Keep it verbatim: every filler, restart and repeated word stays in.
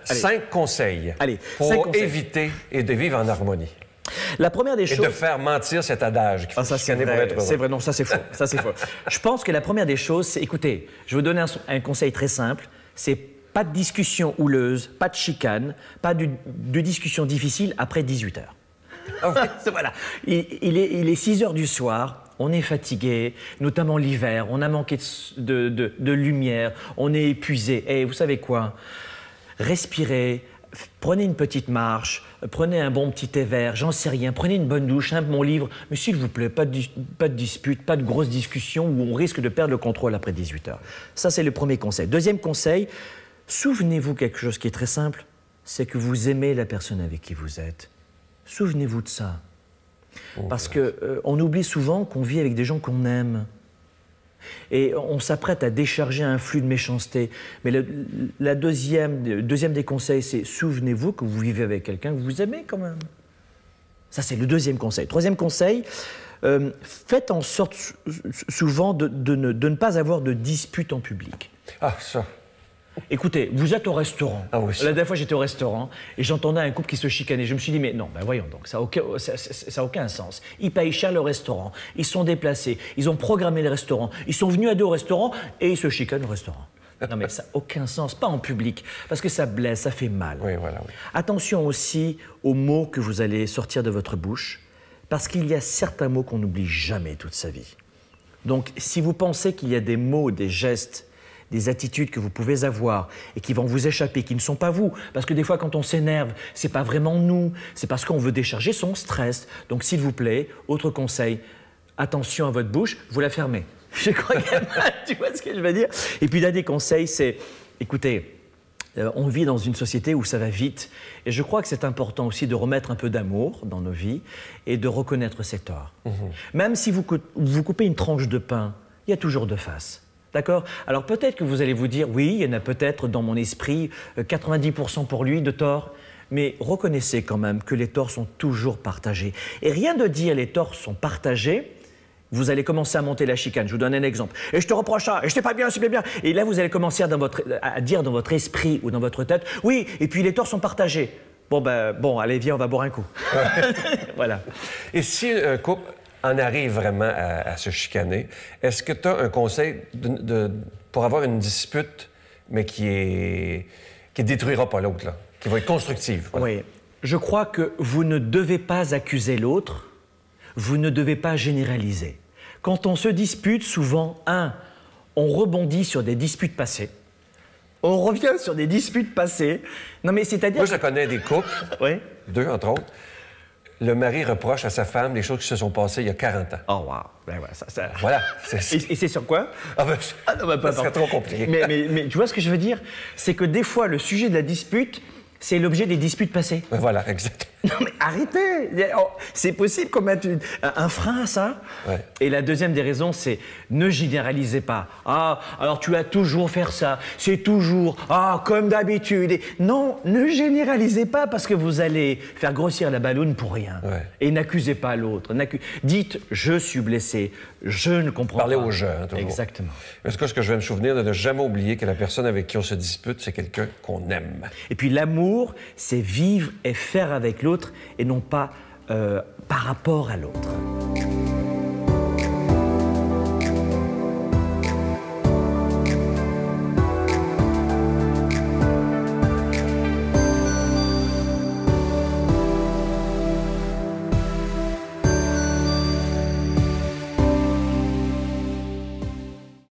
Allez. Cinq conseils Allez, pour cinq conseils. éviter et de vivre en harmonie. La première des et choses... de faire mentir cet adage qu'il faut ah, ça, chicaner vrai, pour être heureux. C'est vrai, non, ça c'est faux. Ça, c'est faux. Je pense que la première des choses, c'est, écoutez, je vais vous donner un, un conseil très simple, c'est pas de discussion houleuse, pas de chicane, pas de, de discussion difficile après dix-huit heures. Oh. Voilà. Il, il, est, il est six heures du soir, on est fatigué, notamment l'hiver, on a manqué de, de, de lumière, on est épuisé. Et vous savez quoi? Respirez, prenez une petite marche, prenez un bon petit thé vert, j'en sais rien, prenez une bonne douche, un bon livre, mais s'il vous plaît, pas de, pas de dispute, pas de grosses discussions où on risque de perdre le contrôle après dix-huit heures. Ça, c'est le premier conseil. Deuxième conseil, souvenez-vous quelque chose qui est très simple, c'est que vous aimez la personne avec qui vous êtes. Souvenez-vous de ça. Oh, Parce qu'on euh, oublie souvent qu'on vit avec des gens qu'on aime. Et on s'apprête à décharger un flux de méchanceté. Mais le la deuxième, deuxième des conseils, c'est souvenez-vous que vous vivez avec quelqu'un que vous aimez quand même. Ça, c'est le deuxième conseil. Troisième conseil, euh, faites en sorte souvent de, de, ne, de ne pas avoir de disputes en public. Ah, ça. Écoutez, vous êtes au restaurant. Ah oui. La dernière fois, j'étais au restaurant et j'entendais un couple qui se chicanait. Je me suis dit, mais non, ben voyons donc, ça n'a aucun, ça, ça, ça a aucun sens. Ils payent cher le restaurant, ils sont déplacés, ils ont programmé le restaurant, ils sont venus à deux au restaurant et ils se chicanent au restaurant. Non, mais ça n'a aucun sens, pas en public, parce que ça blesse, ça fait mal. Oui, voilà, oui. Attention aussi aux mots que vous allez sortir de votre bouche, parce qu'il y a certains mots qu'on n'oublie jamais toute sa vie. Donc, si vous pensez qu'il y a des mots, des gestes, des attitudes que vous pouvez avoir et qui vont vous échapper, qui ne sont pas vous. Parce que des fois, quand on s'énerve, c'est pas vraiment nous, c'est parce qu'on veut décharger son stress. Donc, s'il vous plaît, autre conseil, attention à votre bouche, vous la fermez. Je crois que tu vois ce que je veux dire. Et puis, l'un des conseils, c'est, écoutez, euh, on vit dans une société où ça va vite. Et je crois que c'est important aussi de remettre un peu d'amour dans nos vies et de reconnaître ses torts. Mmh. Même si vous, vous coupez une tranche de pain, il y a toujours deux faces. D'accord? Alors peut-être que vous allez vous dire, oui, il y en a peut-être dans mon esprit quatre-vingt-dix pour cent pour lui de torts, mais reconnaissez quand même que les torts sont toujours partagés. Et rien de dire les torts sont partagés, vous allez commencer à monter la chicane. Je vous donne un exemple. Et je te reproche ça, et je t'ai pas bien, c'est bien bien. Et là, vous allez commencer à, dans votre, à dire dans votre esprit ou dans votre tête, oui, et puis les torts sont partagés. Bon, ben, bon, allez, viens, on va boire un coup. Voilà. Et si un couple en arrive vraiment à, à se chicaner, est-ce que tu as un conseil de, de, pour avoir une dispute, mais qui est qui détruira pas l'autre, là, qui va être constructive? Voilà. Oui. Je crois que vous ne devez pas accuser l'autre, vous ne devez pas généraliser. Quand on se dispute, souvent, un, on rebondit sur des disputes passées. On revient sur des disputes passées. Non, mais c'est-à-dire... Moi, je connais des couples, oui. deux entre autres. Le mari reproche à sa femme des choses qui se sont passées il y a quarante ans. Oh, wow! Ben ouais, ça, ça... Voilà. Et, et c'est sur quoi? Ah ben, ah, non, ben, pas ça serait trop compliqué. Mais, mais, mais tu vois ce que je veux dire? C'est que des fois, le sujet de la dispute, c'est l'objet des disputes passées. Ben voilà, exactement. Non, mais arrêtez! C'est possible qu'on mette une, un frein à ça? Ouais. Et la deuxième des raisons, c'est ne généralisez pas. Ah, alors tu as toujours fait ça. C'est toujours, ah, comme d'habitude. Et non, ne généralisez pas parce que vous allez faire grossir la balloune pour rien. Ouais. Et n'accusez pas l'autre. Dites, je suis blessé, je ne comprends Parlez pas. Parlez au jeu, hein, toujours. Exactement. En tout cas, ce que je vais me souvenir, de ne jamais oublier que la personne avec qui on se dispute, c'est quelqu'un qu'on aime. Et puis l'amour, c'est vivre et faire avec l'autre et non pas euh, par rapport à l'autre.